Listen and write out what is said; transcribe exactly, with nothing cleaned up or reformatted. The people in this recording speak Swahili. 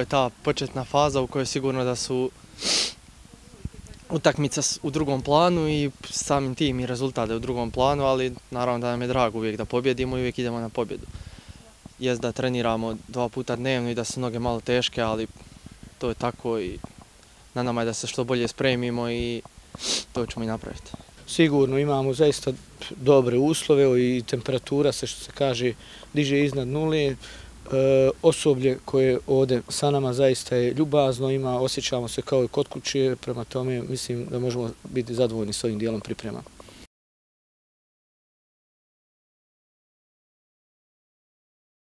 ta početna faza u kojoj sigurno da su utakmica u drugom planu i samim tim i rezultat je u drugom planu, ali naravno da nam je drago uvijek da pobjedimo i uvijek idemo na pobjedu. Jest da treniramo dva puta dnevno i da su noge malo teške, ali to je tako i na nama je da se što bolje spremimo i to ćemo i napraviti. Sigurno imamo zaista dobre uslove i temperatura se, što se kaže, diže iznad nule. E, osoblje koje ovdje sa nama zaista je ljubazno, ima, osjećamo se kao i kod kuće, prema tome mislim da možemo biti zadovoljni s ovim dijelom priprema.